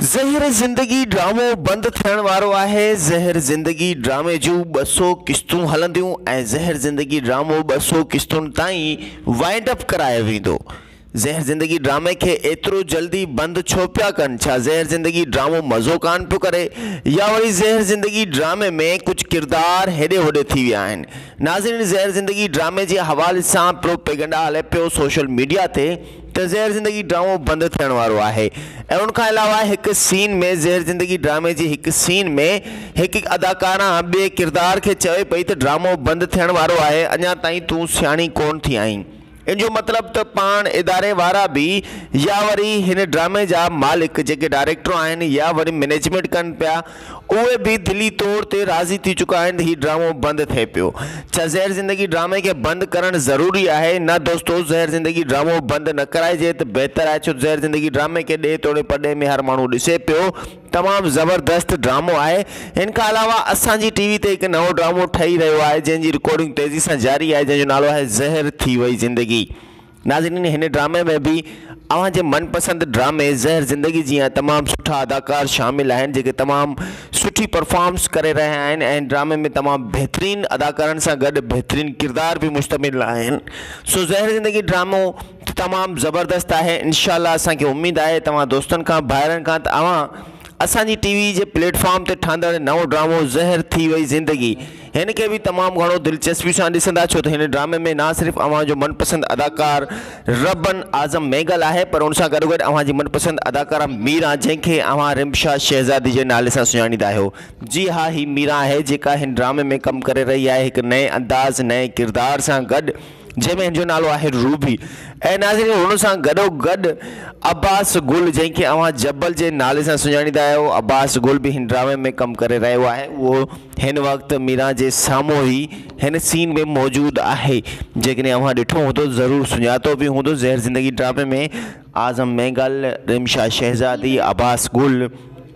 ज़हर ज़िंदगी ड्रामो बंद थियण वारो आहे। ज़हर ज़िंदगी ड्रामे जूं 200 क़िस्तूं हलंदियूं ऐं ज़हर ज़िंदगी ड्रामो 200 क़िस्तुनि ताईं वाइंड अप करायो वेंदो। ज़हर ज़िंदगी ड्रामे खे एतिरो जल्दी बंदि छो पिया कनि? छा ज़हर ज़िंदगी ड्रामो मज़ो कान पियो करे या वरी ज़हर ज़िंदगी ड्रामे में कुछ किरदार हेॾे होॾे थी विया आहिनि? नाज़रीन, ज़हर ज़िंदगी ड्रामे जे हवाले सां प्रोपेगेंडा हले पियो सोशल मीडिया ते त ज़हर ज़िंदगी ड्रामो बंदि थियण वारो आहे। ऐं उनखां अलावा हिकु सीन में ज़हर ज़िंदगी ड्रामे जी हिकु सीन में हिकु अदाकारा ॿिए किरदार खे चवे पई त ड्रामो बंदि थियण वारो आहे, अञा ताईं तूं सियाणी कोन थी आहीं। इन जो मतिलब त पाण इदारे वारा भी या वरी हिन ड्रामे जा मालिक जेके डायरेक्टर आहिनि या वरी मैनेजमेंट कनि पिया, उहे भी दिली तौर ते राज़ी थी चुका आहिनि ही ड्रामो बंदि थिए पियो। छा ज़हर ज़िंदगी ड्रामे खे बंदि करणु ज़रूरी आहे? न दोस्तो, ज़हर ज़िंदगी ड्रामो बंदि न कराइजे त बहितर आहे, छो ज़हर ज़िंदगी ड्रामे खे ॾे तोड़े पॾे में हर माण्हू ॾिसे पियो। तमामु ज़बरदस्त ड्रामो आहे। हिन खां अलावा असांजी टीवी ते हिकु नओं ड्रामो ठही रहियो आहे जंहिंजी रिकॉर्डिंग तेज़ी सां जारी आहे, जंहिंजो नालो आहे ज़हर थी वई ज़िंदगी। नाज़रीन, हिन ड्रामे में भी अवांजे मनपसंद ड्रामे ज़हर ज़िंदगी जी तमामु सुठा अदाकार शामिल आहिनि जेके तमामु सुठी परफॉर्मेंस करे रहिया आहिनि ऐं ड्रामे में तमामु बहितरीन अदाकारनि सां गॾु बहितरीन किरदार भी मुश्तमिल आहिनि। सो ज़हर ज़िंदगी ड्रामो तमामु ज़बरदस्त आहे। इंशाअल्लाह असांखे उम्मीद आहे तव्हां दोस्तनि खां भाइरनि खां त अवां असांजी टीवी जे प्लेटफॉर्म ते ठहंदड़ नओं ड्रामो ज़हर थी वई ज़िंदगी हिन खे भी तमामु घणो दिलचस्पी सां ॾिसंदा, छो त हिन ड्रामे में ना सिर्फ़ु अवांजो मनपसंद अदाकार रबन आज़म मेगल आहे, पर उन सां गॾो गॾु अवांजी मनपसंद अदाकारा मीरा, जंहिंखे अवां रिमशा शहज़ादी जे नाले सां सुञाणींदा आहियो। जी हाँ, ही मीरा आहे जेका हिन ड्रामे में कमु करे रही आहे हिकु नए अंदाज़ नए किरदार सां गॾु, जंहिंमें हिन जो नालो आहे रूबी। ऐं नाज़रीन, हुन सां गॾोगॾु अब्बास गुल, जंहिंखे अवां जबल जे नाले सां सुञाणींदा आहियो, अब्बास गुल भी हिन ड्रामे में कमु करे रहियो आहे। उहो हिन वक़्तु मीरा जे साम्हूं ई हिन सीन में मौजूदु आहे। जेकॾहिं अवां ॾिठो हूंदो ज़रूरु सुञातो बि हूंदो। ज़हर ज़िंदगी ड्रामे में आज़म मेगल, रिमशा शहज़ादी, अब्बास गुल,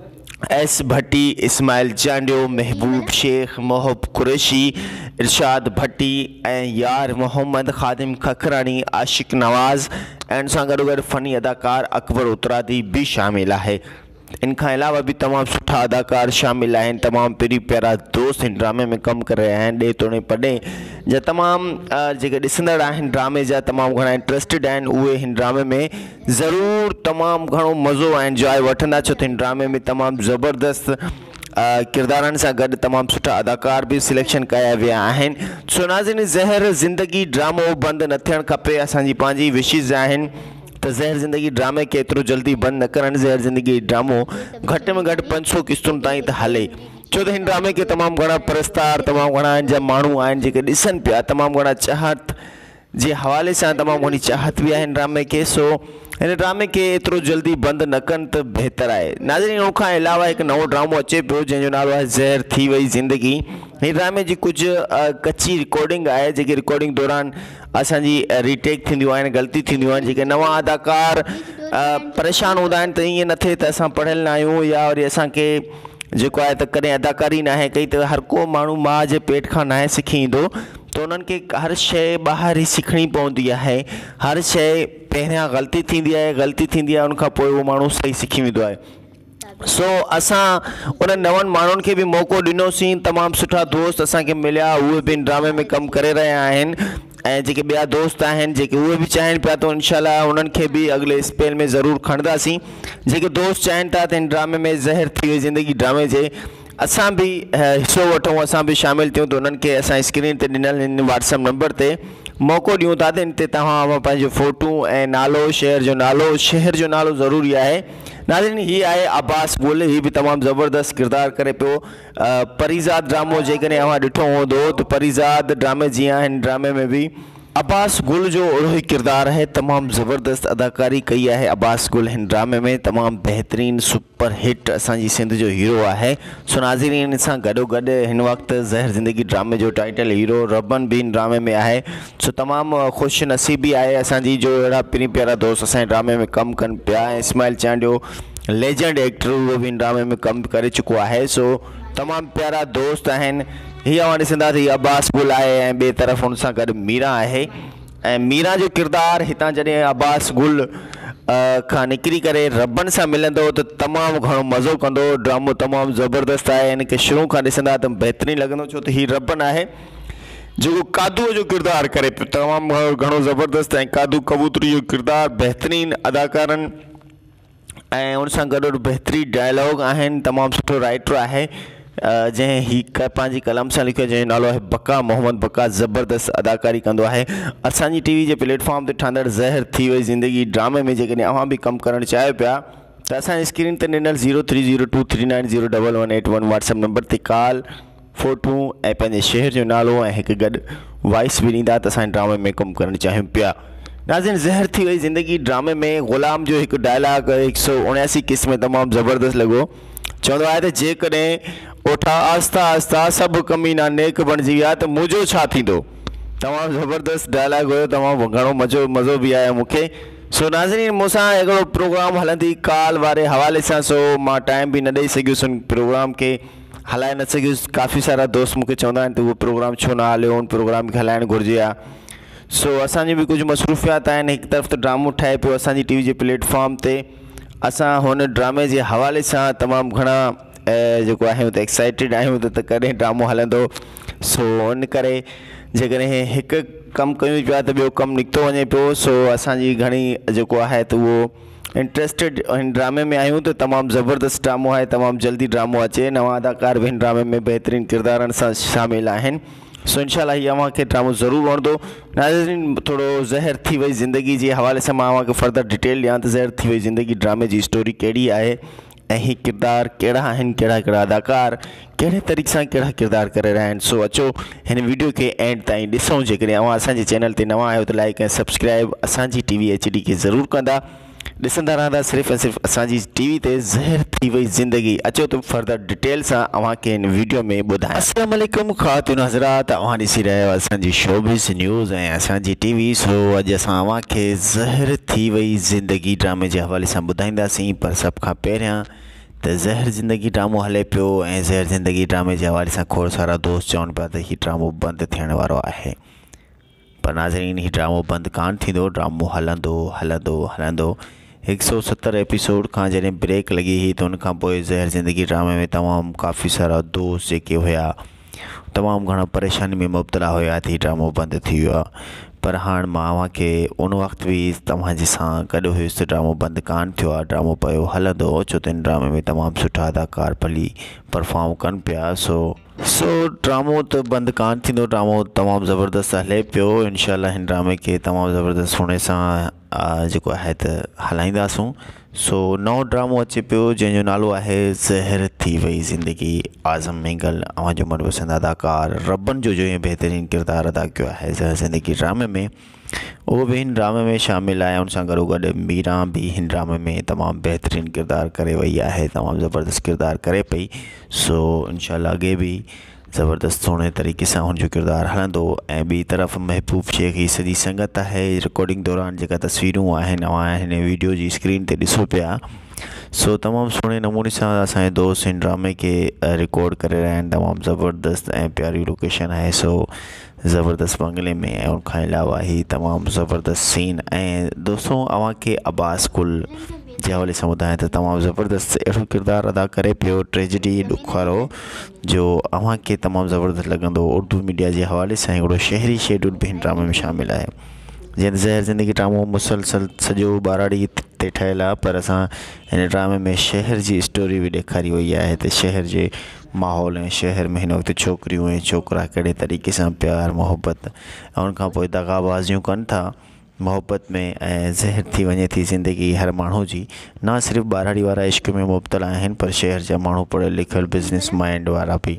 एस भट्टी, इस्माइल चांडियो, महबूब शेख, मोहब कुरैशी, इरशाद भट्टी ऐं यार मोहम्मद ख़ादिम खखरानी, आशिक नवाज़ ऐं सां गॾोगॾु फ़नी अदाकार अकबर उतरादी भी शामिल आहे। इन खां अलावा भी तमामु सुठा अदाकार शामिल आहिनि। तमामु पहिरीं प्यारा दोस्त हिन ड्रामे में कमु करे रहिया आहिनि। ॾे तोड़े पॾे जा तमामु जेके ॾिसंदड़ आहिनि ड्रामे जा तमामु घणा इंट्रस्टेड आहिनि, उहे हिन ड्रामे में ज़रूरु तमामु घणो मज़ो ऐं इंजॉय वठंदा, छो त हिन ड्रामे में तमामु ज़बरदस्त किरदारनि सां गॾु तमामु सुठा अदाकार भी सिलेक्शन कया विया आहिनि। सो नाज़रीन, ज़हर ज़िंदगी ड्रामो बंदि न थियणु खपे। असांजी पंहिंजी विशिज़ आहिनि त ज़हर ज़िंदगी ड्रामे खे एतिरो जल्दी बंदि न करणु। ज़हर ज़िंदगी ड्रामो घटि में घटि 500 क़िस्तुनि ताईं त हले, छो त हिन ड्रामे खे तमामु घणा परस्तार, तमामु घणा जा माण्हू आहिनि जेके ॾिसनि पिया, तमामु घणा चाहत जे हवाले सां तमामु घणी चाहत भी आहे हिन ड्रामे खे। सो हिन ड्रामे खे एतिरो जल्दी बंदि न कनि त बहितर आहे। नाज़रीन, उन खां अलावा हिकु नओं ड्रामो अचे पियो जंहिंजो नालो आहे ज़हर थी वई ज़िंदगी। हिन ड्रामे जी कुझु कच्ची रिकॉर्डिंग आहे, जेकी रिकॉर्डिंग दौरान असांजी रीटेक थींदियूं आहिनि, ग़लती थींदियूं आहिनि। जेके नवां अदाकार परेशान हूंदा आहिनि त ईअं न थिए त असां पढ़ियल न आहियूं या वरी असांखे जेको आहे त कॾहिं अदाकारी नाहे कई, त हर को माण्हू माउ जे पेट खां नाहे सिखी ईंदो, त उन्हनि खे हर शइ ॿाहिरि ई सिखणी पवंदी आहे। हर शइ पहिरियां ग़लती थींदी आहे, उनखां पोइ उहो माण्हू सही सिखी वेंदो आहे। सो असां उन नवनि माण्हुनि खे भी मौक़ो ॾिनोसीं। तमामु सुठा दोस्त असांखे मिलिया, उहे भी इन ड्रामे में कमु करे रहिया आहिनि ऐं जेके ॿिया दोस्त आहिनि जेके उहे भी चाहिनि पिया, तो इंशाअल्लाह उन्हनि खे भी अॻिले स्पेल में ज़रूरु खणंदासीं। जेके दोस्त चाहिनि था त हिन ड्रामे में ज़हर थी वई ज़िंदगी ड्रामे जे असां भी हिस्सो वठूं, असां भी शामिल थियूं, त उन्हनि खे असां स्क्रीन ते ॾिनल हिन व्हाट्सअप नंबर ते मौक़ो ॾियूं था त इन ते तव्हां पंहिंजो फ़ोटू ऐं नालो, शहर जो नालो ज़रूरी आहे। नाज़रीन, हीअ आहे अब्बास गुल, हीअ भी तमामु ज़बरदस्त किरदार करे पियो। परीज़ाद ड्रामो जेकॾहिं अवां ॾिठो हूंदो त परीज़ाद ड्रामे जीअं हिन ड्रामे में भी अब्बास गुल जो अहिड़ो ई किरदार आहे। तमामु ज़बरदस्त अदाकारी कई आहे अब्बास गुल हिन ड्रामे में। तमामु बहितरीन सुपर हिट असांजी सिंध जो हीरो आहे। सो नाज़रीन, इन सां गॾोगॾु हिन वक़्तु ज़हर ज़िंदगी ड्रामे जो टाइटल हीरो रबन भी हिन ड्रामे में आहे। सो तमामु ख़ुशि नसीबी आहे असांजी जो अहिड़ा पहिरीं प्यारा दोस्त असांजे ड्रामे में कमु कनि पिया। ऐं इस्माइल चांडियो लेजेंड एक्टर, उहो भी हिन ड्रामे में कमु करे चुको आहे। सो तमामु प्यारा दोस्त आहिनि। हीअ अवां ॾिसंदा त अब्बास गुल आहे ऐं ॿिए तरफ़ हुन सां गॾु मीरा आहे। ऐं मीरा जो किरदार हितां जॾहिं अब्बास गुल खां निकिरी करे रबन सां मिलंदो त तमामु घणो मज़ो कंदो। ड्रामो तमामु ज़बरदस्त आहे, हिन खे शुरू खां ॾिसंदा त बहितरीनु लॻंदो, छो त हीउ रबन आहे जेको कादूअ जो किरदारु करे पियो, तमामु घणो ज़बरदस्त। ऐं कादू कबूतरी जो किरदारु बहितरीनु अदाकारनि ऐं उन सां गॾु बहितरीनु डायलॉग आहिनि। तमामु सुठो राइटर आहे जंहिं ही पंहिंजी कलम सां लिखियो, जंहिंजो नालो आहे बका, मोहम्मद बका। ज़बरदस्त अदाकारी कंदो आहे। असांजी टीवी जे प्लेटफॉर्म ते ठहंदड़ ज़हर थी वई ज़िंदगी ड्रामे में जेकॾहिं अव्हां बि कमु करणु चाहियो पिया त असांजी स्क्रीन ते ॾिनल 0302390181 व्हाट्सएप नंबर ते कॉल, फ़ोटू ऐं पंहिंजे शहर जो नालो ऐं हिकु गॾु वॉइस बि ॾींदा त असांजे ड्रामे में कमु करणु चाहियूं पिया। नाज़रीन, ज़हर थी वई ज़िंदगी ड्रामे में ग़ुलाम जो हिकु डायलॉग 179 किस में तमामु ज़बरदस्त लॻो। चवंदो आहे त जेकॾहिं ओठा आस्ता आस्ता सभु कमीना नेक बणिजी विया त मुंहिंजो छा थींदो। तमामु ज़बरदस्त डायलॉग हुयो, तमामु घणो मज़ो बि आयो मूंखे। सो नाज़रीन, मूंसां हिकिड़ो प्रोग्राम हलंदी कॉल वारे हवाले सां, सो मां टाइम बि न ॾेई सघियुसि उन प्रोग्राम खे हलाए न सघियुसि। काफ़ी सारा दोस्त मूंखे चवंदा आहिनि त उहो प्रोग्राम छो न हलियो, उन प्रोग्राम खे हलाइणु घुरिजे हा। सो असांजी बि कुझु मसरूफ़ियात आहिनि। हिकु तरफ़ त ड्रामो ठहे पियो असांजी टीवी जे प्लेटफॉर्म ते, असां हुन ड्रामे जे हवाले सां तमामु घणा जेको आहियूं त एक्साइटेड आहियूं त कॾहिं ड्रामो हलंदो। सो इन करे जेकॾहिं हिकु कमु कयूं पिया त ॿियो कमु निकितो वञे पियो। सो असांजी घणी जेको आहे त उहो इंट्रस्टेड हिन ड्रामे में आहियूं त तमामु ज़बरदस्त ड्रामो आहे, तमामु जल्दी ड्रामो अचे। नवां अदाकार बि हिन ड्रामे में बहितरीनु किरदारनि सां शामिलु आहिनि। सो इनशाला हीअ अव्हांखे ड्रामो ज़रूरु वणंदो। नाज़रीन, थोरो ज़हर थी वई ज़िंदगी जे हवाले सां मां अव्हांखे फर्दर डिटेल ॾियां त ज़हर थी वई ज़िंदगी ड्रामे जी स्टोरी कहिड़ी आहे ऐं हीअ किरदार कहिड़ा आहिनि, कहिड़ा अदाकार कहिड़े तरीक़े सां कहिड़ा किरदार करे रहिया आहिनि। सो अचो हिन वीडियो खे एंड ताईं ॾिसूं। जेकॾहिं अव्हां असांजे चैनल ते नवां आहियो त लाइक ऐं सब्सक्राइब असांजी टीवी HD खे ज़रूरु कंदा। ॾिसंदा रहंदा सिर्फ़ु ऐं सिर्फ़ु असांजी टीवी ते ज़हर थी वई ज़िंदगी। अचो त फर्दर डिटेल सां अव्हांखे हिन वीडियो में ॿुधायां। अस्सलामु अलैकुम ख़वातीन हज़रात, अव्हां ॾिसी रहिया आहियो असांजी शोबिज़ न्यूज़ ऐं असांजी टीवी। सो अॼु असां अव्हांखे ज़हर थी वई ज़िंदगी ड्रामे जे हवाले सां ॿुधाईंदासीं। पर सभ खां पहिरियां त ज़हर ज़िंदगी ड्रामो हले पियो ऐं ज़हर ज़िंदगी ड्रामे जे हवाले सां खोड़ सारा दोस्त चवनि पिया त हीउ ड्रामो बंदि थियण वारो आहे। पर नाज़रीन, हीउ ड्रामो बंदि कान थींदो, ड्रामो हलंदो हलंदो हलंदो। 170 एपिसोड खां जॾहिं ब्रेक लॻी हुई त उनखां पोइ ज़हर ज़िंदगी ड्रामे में तमामु काफ़ी सारा दोस्त जेके हुआ तमामु घणा परेशानी में मुब्तला हुआ त हीउ ड्रामो बंदि थी वियो आहे। पर हाणे मां अव्हांखे उन वक़्तु बि तव्हांजे सां गॾु हुयुसि त ड्रामो बंदि कान थियो आहे, ड्रामो पियो हलंदो, छो त हिन ड्रामे में तमामु सुठा अदाकार भली परफॉर्म कनि पिया। सो ड्रामो त बंदि कान थींदो, ड्रामो तमामु ज़बरदस्त हले पियो। इनशाला हिन ड्रामे खे तमामु ज़बरदस्त हुन सां जेको आहे त हलाईंदासूं। सो नओं ड्रामो अचे पियो जंहिंजो नालो आहे ज़हर थी वई ज़िंदगी। आज़म मेंगल अव्हांजो मनपसंद अदाकार रबन जो ईअं बहितरीनु किरदारु अदा कयो आहे ज़हर ज़िंदगी ड्रामे में, उहो बि हिन ड्रामे में शामिलु आहे। उन सां गॾोगॾु मीरा बि हिन ड्रामे में तमामु बहितरीनु किरदारु करे वई आहे, तमामु ज़बरदस्त किरदारु करे पई। सो इनशाला अॻे बि ज़बरदस्त सुहिणे तरीक़े सां हुनजो किरदारु हलंदो। ऐं ॿी तरफ़ महबूब शेख जी सॼी संगत आहे। रिकॉर्डिंग दौरान जेका तस्वीरूं आहिनि अव्हां हिन वीडियो जी स्क्रीन ते ॾिसो पिया। सो तमामु सुहिणे नमूने सां असांजे दोस्त हिन ड्रामे खे रिकॉर्ड करे रहिया आहिनि। तमामु ज़बरदस्त ऐं प्यारी लोकेशन आहे, सो ज़बरदस्त बंगले में। ऐं उनखां अलावा ही तमामु ज़बरदस्त सीन। ऐं दोस्तों, अव्हांखे अब्बास कुल जे हवाले सां ॿुधायां त तमामु ज़बरदस्त अहिड़ो किरदारु अदा करे पियो, ट्रेजिडी ॾुख वारो, जो अव्हांखे तमामु ज़बरदस्त लॻंदो। उर्दू मीडिया जे हवाले सां हिकिड़ो शहरी शेड्यूल बि हिन ड्रामे में शामिलु आहे। जीअं ज़हर ज़िंदगी ड्रामो मुसलसल सॼो बाराड़ी ते ठहियलु आहे, पर असां हिन ड्रामे में शहर जी स्टोरी बि ॾेखारी वई आहे त शहर जे माहौल ऐं शहर में हिन वक़्तु छोकिरियूं ऐं छोकिरा कहिड़े तरीक़े सां प्यार मोहबत ऐं उनखां पोइ दगाबाज़ियूं कनि था मोहब्बत में। ऐं ज़हर थी वञे थी ज़िंदगी हर माण्हू जी। न सिर्फ़ु बाराड़ी वारा इश्क में मुब्तला आहिनि, पर शहर जा माण्हू पढ़ियल लिखियल बिज़नेस माइंड वारा बि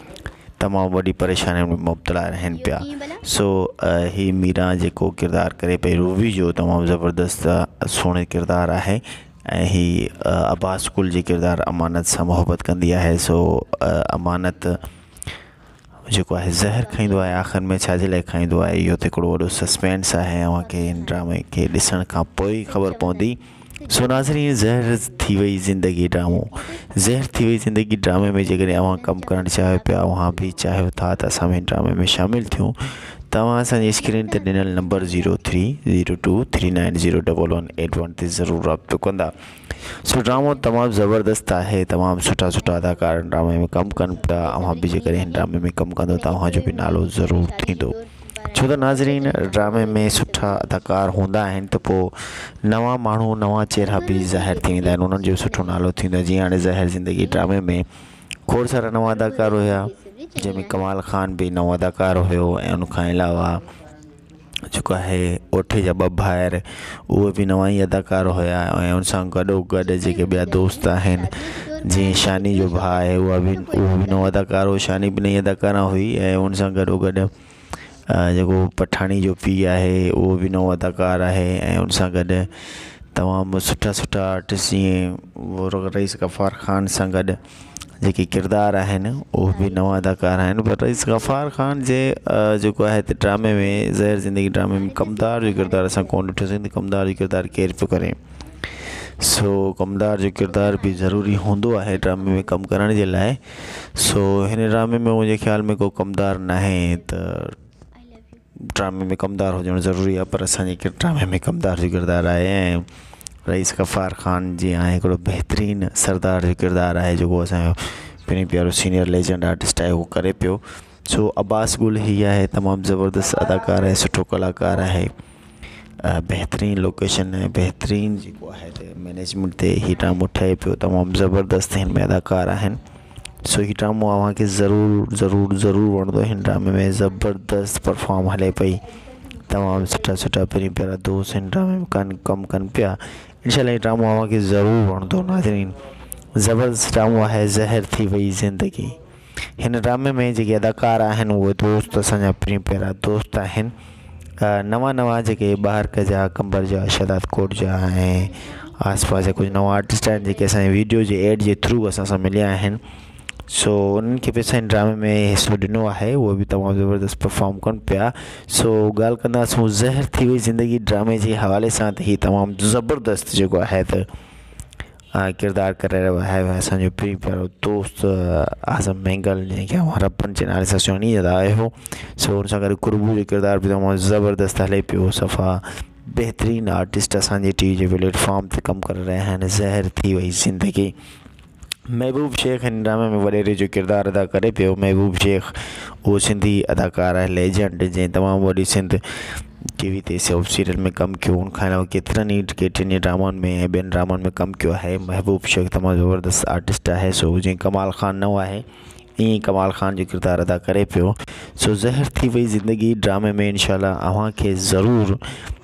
तमामु वॾी परेशानियुनि में मुब्तला रहनि पिया। सो ही मीरा जेको किरदारु करे पई रूबी जो, तमामु ज़बरदस्त सुहिणे किरदारु आहे। ऐं ही अब्बास कुल जे किरदारु अमानत सां मुहबत कंदी आहे। सो अमानत जेको आहे ज़हर खाईंदो आहे, आख़िर में छाजे लाइ खाईंदो आहे इहो त हिकिड़ो वॾो सस्पेंस आहे। अव्हांखे हिन ड्रामे खे ॾिसण खां पोइ ख़बर पवंदी। सो नाज़रीन, ज़हर थी वई ज़िंदगी ड्रामो। ज़हर थी वई ज़िंदगी ड्रामे में जेकॾहिं अव्हां कमु करणु चाहियो पिया, अव्हां बि चाहियो था त असां हिन ड्रामे में शामिलु थियूं, त तव्हां असांजी स्क्रीन ते ॾिनल नंबर 0302390111 ते ज़रूरु राब्तो कंदा। सो ड्रामो तमामु ज़बरदस्त आहे, तमामु सुठा अदाकार ड्रामे में कमु कनि पिया। अव्हां बि जेकॾहिं हिन ड्रामे में कमु कंदो तव्हांजो बि नालो ज़रूरु थींदो। छो त नाज़रीन, ड्रामे में सुठा अदाकार हूंदा आहिनि त पोइ नवां माण्हू नवां चेहरा बि ज़ाहिर थी वेंदा आहिनि, उन्हनि जो सुठो नालो थींदो आहे। जीअं हाणे ज़हर ज़िंदगी ड्रामे में खोड़ सारा नवां अदाकार हुया, जंहिंमें कमाल खान बि नओं अदाकार हुयो ऐं उनखां अलावा जेको आहे ओठे जा ॿ भाइर उहे बि नवां ई अदाकार हुया। ऐं उन सां गॾोगॾु जेके ॿिया दोस्त आहिनि, जीअं शानी जो भाउ आहे उहो बि नओं अदाकार हो, शानी बि नई अदाकारा हुई। ऐं उन सां गॾोगॾु जेको पठाणी जो पीउ आहे उहो बि नओं अदाकार आहे। ऐं उन सां गॾु तमामु सुठा आर्टिस्ट जीअं रईस गफ़ार ख़ान सां गॾु जेके किरदार आहिनि उहे बि नवां अदाकार आहिनि। पर रईस गफ़ार ख़ान जे जेको आहे हिते ड्रामे में ज़हर ज़िंदगी ड्रामे में कमदार जो किरदारु असां कोन ॾिठोसीं त कमदार जो किरदारु केरु पियो करे। सो कमदार जो किरदारु बि ज़रूरी हूंदो आहे ड्रामे में कमु करण जे लाइ। सो हिन ड्रामे में मुंहिंजे ख़्याल में को कमदार न आहे त ड्रामे में कमदार हुजणु ज़रूरी आहे, पर असांजे ड्रामे में कमदार जो किरदारु आहे। ऐं रईस गफ़ार ख़ान जी आहे हिकिड़ो बहितरीनु सरदार जो किरदारु आहे जेको असांजो पहिरीं प्यारो सीनियर लेजेंड आर्टिस्ट आहे उहो करे पियो। सो अब्बास गुल हीअ आहे, तमामु ज़बरदस्त अदाकार आहे, सुठो कलाकार आहे। बहितरीनु लोकेशन ऐं बहितरीनु जेको आहे मैनेजमेंट ते हीअ ड्रामो ठहे पियो, तमामु ज़बरदस्त हिन में अदाकार आहिनि। सो हीअ ड्रामो अव्हांखे ज़रूरु वणंदो। हिन ड्रामे में ज़बरदस्त परफॉर्म हले पई, तमामु सुठा पहिरीं प्यारा दोस्त हिन ड्रामे में कमु कनि पिया। इंशाल्लाह हीअ ड्रामो अव्हांखे ज़रूरु वणंदो। नाज़रीन, ज़बरदस्त ड्रामो आहे ज़हर थी वई ज़िंदगी। हिन ड्रामे में जेके अदाकार आहिनि उहे दोस्त असांजा पहिरीं प्यारा दोस्त आहिनि। नवां जेके ॿाहिरि जा कंबर जा शहदाद कोट जा ऐं आसपास जा कुझु नवां आर्टिस्ट आहिनि जेके असांजे वीडियो जे एड जे थ्रू असां सां मिलिया आहिनि। सो उन्हनि खे बि असां ड्रामे में हिसो ॾिनो आहे, उहे बि तमामु ज़बरदस्त परफॉर्म कनि पिया। सो ॻाल्हि कंदासीं ज़हर थी वई ज़िंदगी ड्रामे जे हवाले सां त हीअ तमामु ज़बरदस्त जेको आहे त किरदारु करे रहियो आहे असांजो पहिरीं प्यारो दोस्त आज़म मैंगल, जंहिंखे रबनि जे नाले सां सुञाणींदा आहियो। सो हुन सां गॾु कुर्बू जो किरदारु बि तमामु ज़बरदस्त हले पियो। सफ़ा बहितरीनु आर्टिस्ट असांजे टीवी जे प्लेटफॉर्म ते कमु करे रहिया आहिनि। ज़हर थी वई ज़िंदगी। महबूब शेख हिन ड्रामे में वॾेरे जो किरदारु अदा करे पियो। महबूब शेख उहो सिंधी अदाकार आहे, लेजेंड, जंहिं तमामु वॾी सिंध टीवी ते सब सीरियल में कमु कयो। उनखां अलावा केतिरनि ई ड्रामनि में ऐं ॿियनि ड्रामनि में कमु कयो आहे। महबूब शेख तमामु ज़बरदस्त आर्टिस्ट आहे। सो जीअं कमाल खान न आहे ईअं कमाल खान जो किरदारु अदा करे पियो। सो ज़हर थी वई ज़िंदगी ड्रामे में इंशाल्लाह अव्हांखे ज़रूरु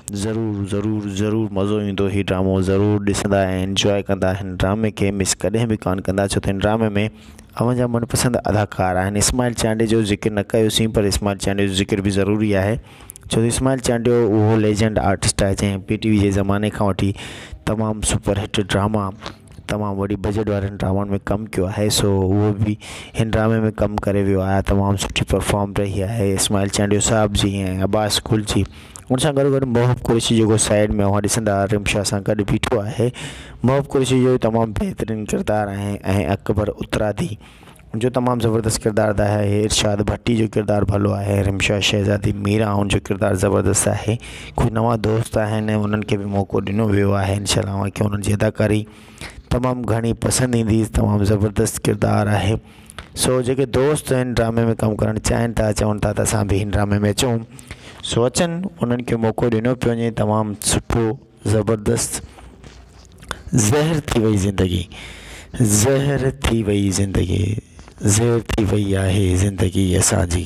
मज़ो ईंदो। हीअ ड्रामो ज़रूरु ॾिसंदा ऐं इंजॉय कंदा। हिन ड्रामे खे मिस कॾहिं बि कान कंदा, छो त हिन ड्रामे में अव्हांजा मनपसंद अदाकार आहिनि। इस्माइल चांडे जो ज़िक्र न कयोसीं, पर इस्माइल चांडे जो ज़िक्र बि ज़रूरी आहे, छो त इस्माइल चांडियो उहो लेजेंड आर्टिस्ट आहे जंहिं PTV जे ज़माने खां वठी तमामु सुपरहिट ड्रामा, तमामु वॾी बजट वारनि ड्रामनि में कमु कयो आहे। सो उहो बि हिन ड्रामे में कमु करे वियो आहे, तमामु सुठी परफॉर्म रही आहे इस्माइल चांडियो साहिब जी ऐं अब्बास गुल जी। उन सां गॾु महबूब कुरैशी जेको साइड में अव्हां ॾिसंदा रिमशा सां गॾु बीठो आहे। महबूब कुरैशी जो तमामु बहितरीनु किरदारु आहे ऐं अकबर उत्तरादी जो तमामु ज़बरदस्त किरदारु आहे। इरशाद भट्टी जो किरदारु भलो आहे। रिमशा शहज़ादी मीरा उन जो किरदारु ज़बरदस्त आहे। कुझु नवां दोस्त आहिनि, उन्हनि खे बि मौक़ो ॾिनो वियो आहे। इंशाल्लाह अव्हांखे उन्हनि जी अदाकारी तमामु घणी पसंदि ईंदी, तमामु ज़बरदस्त किरदारु आहे। सो जेके दोस्त आहिनि ड्रामे में कमु करणु चाहिनि था, चवनि था त असां बि हिन ड्रामे में अचूं, सो अचनि, उन्हनि खे मौक़ो ॾिनो पियो वञे। तमामु सुठो ज़बरदस्त ज़हर थी वई ज़िंदगी ज़हर थी वई आहे ज़िंदगी असांजी,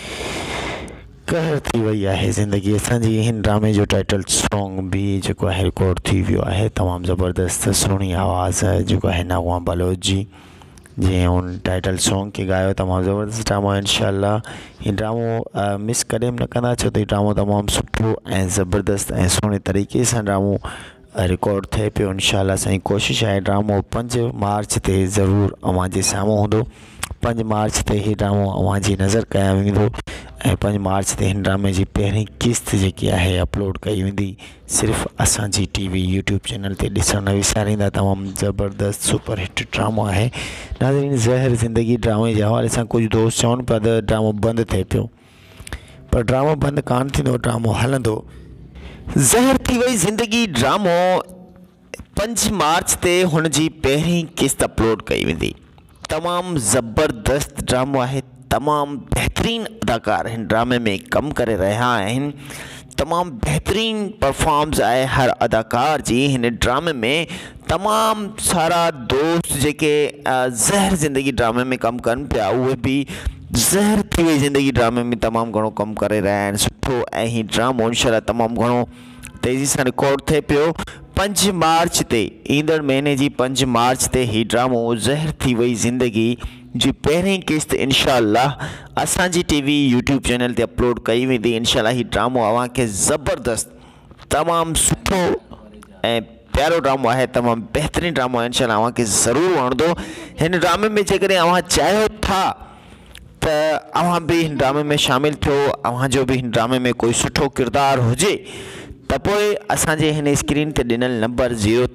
कहर थी वई आहे ज़िंदगी असांजी। हिन ड्रामे जो टाइटल सॉन्ग बि जेको आहे रिकॉर्ड थी वियो आहे। तमामु ज़बरदस्त सुहिणी आवाज़ जेको आहे नगमा बलोच जी, जंहिं हुन टाइटल सॉन्ग खे ॻायो। तमामु ज़बरदस्त ड्रामो आहे। इंशाल्लाह हीअ ड्रामो मिस कॾहिं बि न कंदा, छो त हीअ ड्रामो तमामु सुठो ऐं ज़बरदस्त ऐं सुहिणे तरीक़े सां ड्रामो रिकॉर्ड थिए पियो। इंशाल्लाह असांजी कोशिशि आहे ड्रामो 5 मार्च ते ज़रूरु अव्हांजे साम्हूं हूंदो। 5 मार्च ते हीअ ड्रामो अव्हांजी नज़र कया वेंदो ऐं 5 मार्च ते हिन ड्रामे जी पहिरीं किस्त जेकी आहे अपलोड कई वेंदी, सिर्फ़ु असांजी TV YouTube चैनल ते ॾिसणु न विसारींदा। तमामु ज़बरदस्त सुपरहिट ड्रामो आहे। नाज़रीन, ज़हर ज़िंदगी ड्रामे जे हवाले सां कुझु दोस्त चवनि पिया त ड्रामो बंदि थिए पियो, पर ड्रामो बंदि कान थींदो, ड्रामो हलंदो। ज़हर थी वई ज़िंदगी ड्रामो 5 मार्च ते हुन जी पहिरीं किस्त अपलोड कई वेंदी। तमामु ज़बरदस्त ड्रामो आहे, तमामु बहितरीन अदाकार हिन ड्रामे में कम करे रहा आहिनि, तमामु बहितरीन परफॉर्मेंस आहे हर अदाकार जी हिन ड्रामे में। तमामु सारा दोस्त जेके ज़हर ज़िंदगी ड्रामे में कम कनि पिया, उहे भी ज़हर थी वई ज़िंदगी ड्रामे में तमामु घणो कम करे रहा आहिनि। सुठो ऐं ही ड्रामो इंशाल्लाह तमामु घणो तेज़ी सां रिकॉर्ड थिए पियो। 5 मार्च ते, ईंदड़ महीने जी 5 मार्च ते ही ड्रामो ज़हर थी वई ज़िंदगी जी पहिरीं किस्त इंशाल्लाह असांजी टीवी यूट्यूब चैनल ते अपलोड कई वेंदी। इंशाल्लाह ही ड्रामो अव्हांखे ज़बरदस्त तमामु सुठो ऐं प्यारो ड्रामो आहे, तमामु बहितरीन ड्रामो आहे। इंशाल्लाह अव्हांखे ज़रूरु वणंदो। हिन ड्रामे में जेकॾहिं अव्हां चाहियो था त अव्हां बि हिन ड्रामे में शामिल थियो, अव्हांजो बि हिन ड्रामे में कोई सुठो किरदारु हुजे, त पोइ असांजे हिन स्क्रीन ते ॾिनल नंबर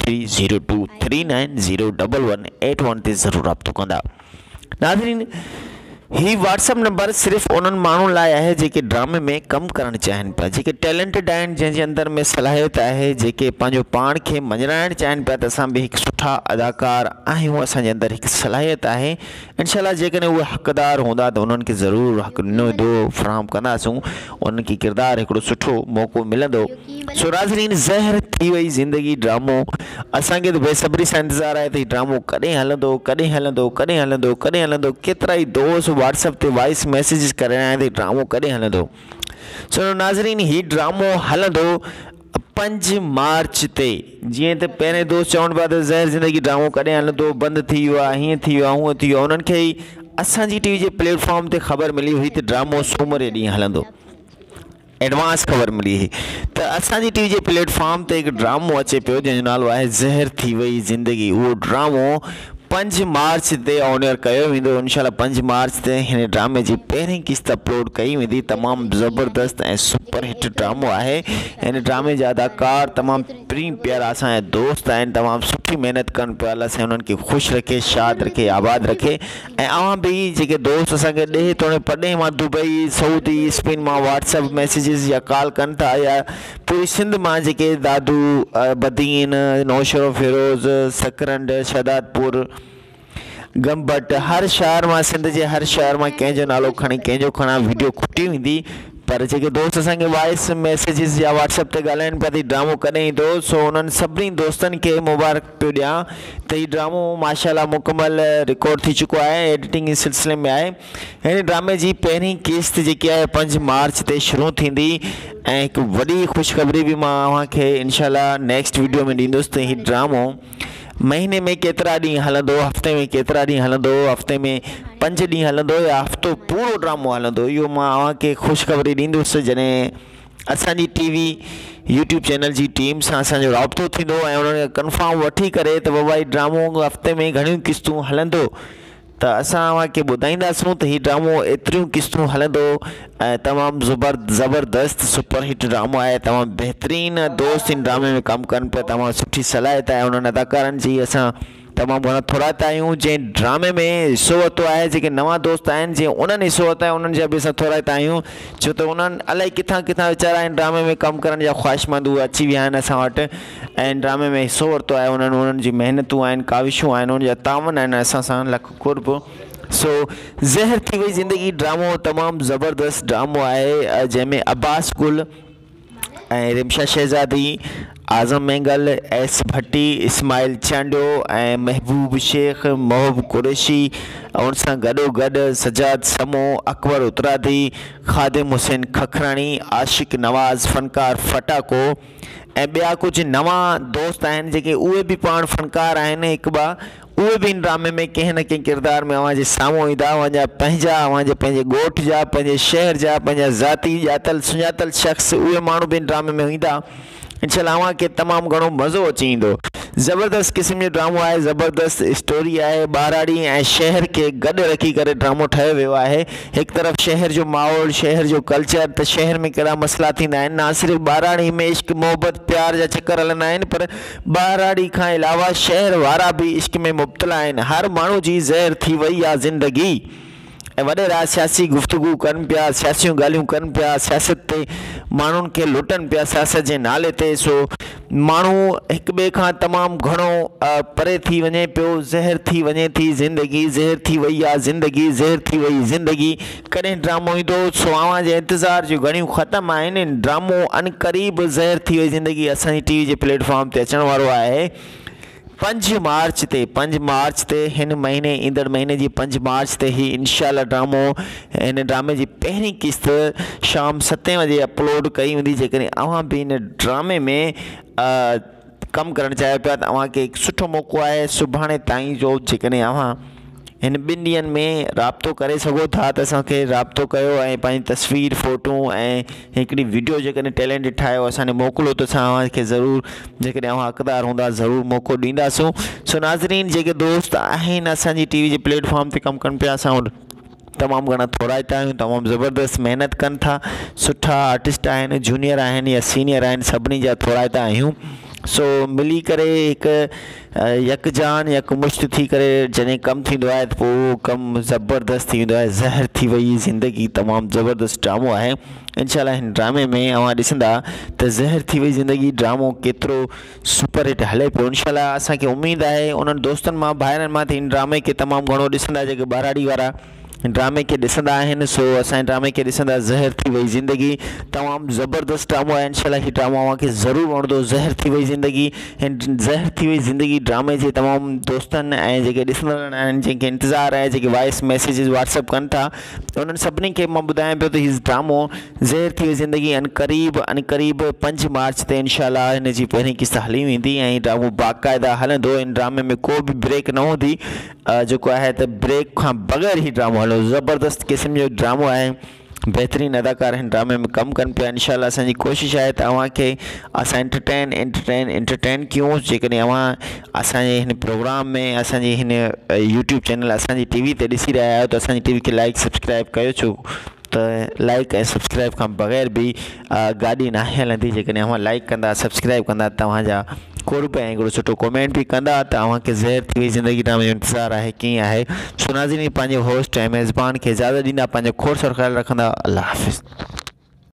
0302390181 ते ज़रूरु राब्तो कंदा। नाज़रीन, ही व्हाट्सअप नंबर सिर्फ़ उन्हनि माण्हुनि लाइ आहे जेके ड्रामे में कमु करणु चाहिनि पिया, जेके टैलेंटेड आहिनि, जंहिंजे अंदर में सलाहियत आहे, जेके पंहिंजो पाण खे मञाइणु चाहिनि पिया त असां बि हिकु सुठा अदाकार आहियूं, असांजे अंदर हिकु सलाहियत आहे। इंशाल्लाह जेकॾहिं उहे हक़दार हूंदा त उन्हनि खे ज़रूरु हक़ ॾिनो फ़राहम कंदासूं, उन्हनि खे किरदारु हिकिड़ो सुठो मौक़ो मिलंदो। सो नाज़रीन, ज़हर थी वई ज़िंदगी ड्रामो असांखे त बेसब्री सां इंतज़ारु आहे त हीउ ड्रामो कॾहिं हलंदो, कॾहिं हलंदो, कॾहिं हलंदो, कॾहिं हलंदो। केतिरा ई दोस्त व्हाट्सअप ते वॉइस मैसेजिस करे रहिया आहिनि त ड्रामो कॾहिं हलंदो। सो नाज़रीन, हीउ ड्रामो हलंदो 5 मार्च ते। जीअं त पहिरें दोस्त चवनि पिया त ज़हर ज़िंदगी ड्रामो कॾहिं हलंदो, बंदि थी वियो आहे, हीअं थी वियो आहे, हूअं थी वियो आहे। उन्हनि खे ई असांजी टीवी जे प्लेटफॉर्म ते ख़बर मिली हुई त ड्रामो सूमर ॾींहुं हलंदो, एडवांस ख़बर मिली हुई त असांजी टीवी जे प्लेटफॉर्म ते हिकु ड्रामो अचे पियो जंहिंजो नालो आहे ज़हर थी वई ज़िंदगी। उहो ड्रामो 5 मार्च ते ऑन एयर कयो वेंदो। इंशाल्लाह 5 मार्च ते हिन ड्रामे जी पहिरीं किस्त अपलोड कई वेंदी। तमामु ज़बरदस्त ऐं सुपर हिट ड्रामो आहे। हिन ड्रामे जा अदाकार तमामु प्रीम प्यारा असांजा दोस्त आहिनि, तमामु सुठी महिनत कनि पिया। अलाह साईं उन्हनि खे ख़ुशि रखे, शाद रखे, आबाद रखे। ऐं अव्हां बि जेके दोस्त असांखे ॾे तोड़े पॾे मां दुबई, सऊदी, स्पेन मां व्हाट्सअप मैसेजिस या कॉल कनि था, या पूरी सिंध मां जेके दादू, बदीन, नौशरो, फिरोज़, सकरंड, शहदादपुर, गंबट, हर शहर मां, सिंध जे हर शहर मां कंहिंजो नालो खणी कंहिंजो खणा वीडियो खुटी वेंदी। पर जेके दोस्त असांखे वॉइस मैसेजिस या व्हाट्सअप ते ॻाल्हाइनि पिया त ड्रामो कॾहिं ईंदो, सो उन्हनि सभिनी दोस्तनि खे मुबारक पियो ॾियां त हीउ ड्रामो माशाल्लाह मुकमल रिकॉर्ड थी चुको आहे, एडिटिंग जे सिलसिले में आहे। हिन ड्रामे जी पहिरीं किस्त जेकी आहे 5 मार्च ते शुरू थींदी। ऐं हिकु वॾी ख़ुशख़बरी बि मां अव्हांखे इंशाल्लाह नेक्स्ट वीडियो में ॾींदुसि त हीउ ड्रामो महीने में केतिरा ॾींहं हलंदो, हफ़्ते में केतिरा ॾींहं हलंदो, हफ़्ते में 5 ॾींहं हलंदो या हफ़्तो पूरो ड्रामो हलंदो। इहो मां अव्हांखे ख़ुशख़बरी ॾींदुसि जॾहिं असांजी टीवी यूट्यूब चैनल जी टीम सां असांजो राब्तो थींदो ऐं उन्हनि कंफर्म वठी करे त बाबा हीउ ड्रामो हफ़्ते में घणियूं किस्तूं हलंदो, त असां अव्हांखे ॿुधाईंदासूं त हीउ ड्रामो एतिरियूं किस्तूं हलंदो। ऐं तमामु ज़बरदस्त सुपर हिट ड्रामो आहे। तमामु बहितरीन दोस्त हिन ड्रामे में कमु कनि पिया। तमामु सुठी सलाहियत आहे उन्हनि अदाकारनि जी। असां तमामु घणा थोरात आहियूं जंहिं ड्रामे में हिसो वरितो आहे। जेके नवां दोस्त आहिनि जीअं उन्हनि हिसो वरितो आहे, उन्हनि जा बि असां थोरात आहियूं, छो त उन्हनि अलाए किथां किथां वीचारा हिन ड्रामे में कमु करण जा ख़्वाहिशमंद उहे अची विया आहिनि असां वटि ऐं ड्रामे में हिसो वरितो आहे। उन्हनि जी महिनतूं आहिनि, काविशूं आहिनि, उन्हनि जा तावन आहिनि असां सां लख कुर्ब। सो ज़हर थी वई ज़िंदगी ड्रामो तमामु ज़बरदस्त ड्रामो आहे, जंहिंमें अब्बास गुल ऐं रिमशा शहज़ादी, आज़म मेंगल, एस भट्टी, इस्माइल चांडियो ऐं महबूब शेख, महबूब कुरैशी, उन सां गॾोगॾु सजाद समो, अकबर उतरादी, ख़ादिम हुसैन खखराणी, आशिक नवाज़, फ़नकार फटाको ऐं ॿिया कुझु नवां दोस्त आहिनि जेके उहे बि पाण फ़नकार आहिनि। हिकु ॿ उहे बि हिन ड्रामे में कंहिं न कंहिं किरदार में अव्हांजे साम्हूं ईंदा। अव्हांजा पंहिंजे ॻोठ जा, पंहिंजे शहर जा, पंहिंजा ज़ाती ॼातल सुञातल शख़्स उहे माण्हू बि हिन ड्रामे में ईंदा। इंशाल्लाह अव्हांखे तमामु घणो मज़ो अची ईंदो। ज़बरदस्त क़िस्म जो ड्रामो आहे, ज़बरदस्त स्टोरी आहे। ॿाराड़ी ऐं शहर खे गॾु रखी करे ड्रामो ठाहियो वियो आहे। हिकु तरफ़ शहर जो माहौल, शहर जो कल्चर, त शहर में कहिड़ा मसइला थींदा आहिनि। ना सिर्फ़ु ॿाराड़ी में इश्क मोहबत प्यार जा चकर हलंदा आहिनि, पर ॿाराड़ी खां अलावा शहर वारा बि इश्क में मुब्तला आहिनि। हर माण्हू जी ज़हर थी वई आहे ज़िंदगी। ऐं वॾे राह सियासी गुफ़्तगू कनि पिया, सियासियूं ॻाल्हियूं कनि पिया, सियासत ते माण्हुनि खे लुटनि पिया सियासत जे नाले ते। सो माण्हू हिक ॿिए खां तमामु घणो परे थी वञे पियो, ज़हर थी वञे थी ज़िंदगी, ज़हर थी वई आहे ज़िंदगी, ज़हर थी वई ज़िंदगी। कॾहिं ड्रामो ईंदो सो अव्हां जे इंतज़ार जूं घणियूं ख़तमु आहिनि। ड्रामो अनक़रीब ज़हर थी वई ज़िंदगी असांजी टीवी जे प्लेटफॉर्म ते अचण वारो आहे 5 मार्च ते। 5 मार्च ते हिन महीने, ईंदड़ महीने जी 5 मार्च ते ही इंशाल्लाह ड्रामो, हिन ड्रामे जी पहिरीं किस्त शाम 7 बजे अपलोड कई वेंदी। जेकॾहिं अव्हां बि हिन ड्रामे में कमु करणु चाहियो पिया त अव्हांखे हिकु सुठो मौक़ो आहे सुभाणे ताईं जो। जेकॾहिं अव्हां हिन 2 ॾींहंनि में राब्तो करे सघो था त असांखे राब्तो कयो ऐं पंहिंजी तस्वीर, फ़ोटू ऐं हिकिड़ी वीडियो जेकॾहिं टैलेंट ठाहियो असांखे मोकिलियो त असां अव्हांखे ज़रूरु, जेकॾहिं अव्हां हक़दार हूंदा, ज़रूरु मौक़ो ॾींदासूं। सो नाज़रीन, जेके दोस्त आहिनि असांजी टीवी जे प्लेटफॉर्म ते कमु कनि पिया, असां वटि तमामु घणा थोराइता आहियूं, तमामु ज़बरदस्त महिनत कनि था, सुठा आर्टिस्ट आहिनि, जूनियर आहिनि या सीनियर आहिनि, सभिनी जा थोराइता आहियूं। सो मिली करे हिकु यकजान यकमुश्त थी करे जॾहिं कमु थींदो आहे त पोइ उहो कमु ज़बरदस्त थी वेंदो आहे। ज़हर थी वई ज़िंदगी तमामु ज़बरदस्त ड्रामो आहे। इंशाल्लाह हिन ड्रामे में अव्हां ॾिसंदा त ज़हर थी वई ज़िंदगी ड्रामो केतिरो सुपर हिट हले पियो। इंशाल्लाह असांखे उमेदु आहे उन्हनि दोस्तनि मां, भाइरनि मां हिन ड्रामे खे तमामु घणो ॾिसंदा, जेके ॿाराड़ी वारा ड्रामे खे ॾिसंदा आहिनि। सो असांजे ड्रामे खे ॾिसंदा। ज़हर थी वई ज़िंदगी तमामु ज़बरदस्त ड्रामो आहे। इंशाल्लाह हीउ ड्रामो अव्हांखे ज़रूरु वणंदो। ज़हर थी वई ज़िंदगी, हिन ज़हर थी वई ज़िंदगी ड्रामे जे तमामु दोस्तनि ऐं जेके ॾिसंदड़ आहिनि, जंहिंखे इंतज़ारु आहे, जेके वॉइस मैसेजिस व्हाट्सअप कनि था, उन्हनि सभिनी खे मां ॿुधायां पियो त हीउ ड्रामो ज़हर थी वई ज़िंदगी अनक़रीब 5 मार्च ते इंशाल्लाह हिन जी पहिरीं किस्त हली वेंदी ऐं ड्रामो बाक़ाइदा हलंदो। हिन ड्रामे में को बि ब्रेक न हूंदी, जेको आहे त ब्रेक खां बग़ैर ही ड्रामो हलो। ज़बरदस्त क़िस्म जो ड्रामो आहे। बेहतरीन अदाकार हिन ड्रामे में कमु कनि पिया। इंशाल्लाह असांजी कोशिशि आहे त अव्हांखे असां एंटरटेन कयूं। जेकॾहिं अव्हां असांजे हिन प्रोग्राम में, असांजी हिन यूट्यूब चैनल, असांजी टीवी ते ॾिसी रहिया आहियो त असांजी टीवी खे लाइक सब्सक्राइब कयो। छो त लाइक ऐं सब्सक्राइब खां बग़ैर बि गाॾी न हलंदी। जेकॾहिं अव्हां लाइक कंदा, सब्सक्राइब कंदा, तव्हांजा ₹1 ऐं हिकिड़ो सुठो कमेंट बि कंदा त अव्हांखे ज़हर थी वई ज़िंदगी ड्रामे जो इंतज़ारु आहे कीअं आहे। सो नाज़रीन, पंहिंजे होस्ट ऐं मेज़बान खे इजाज़त ॾींदा, पंहिंजो खोड़ सारो ख़्यालु रखंदा। अल्लाह हाफ़िज़।